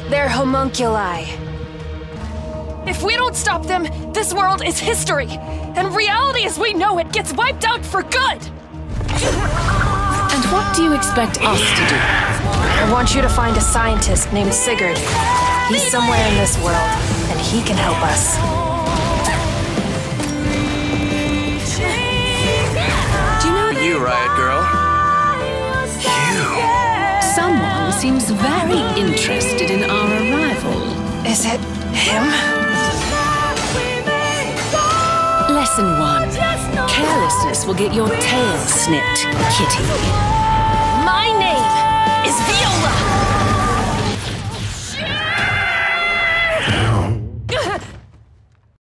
They're homunculi. If we don't stop them, this world is history, and reality as we know it gets wiped out for good! And what do you expect us to do? I want you to find a scientist named Sigurd. He's somewhere in this world, and he can help us. Do you know You, Riot Girl. You. someone seems very interested in our arrival? Is it him? Lesson 1. Carelessness will get your tail snipped, kitty. My name is Viola!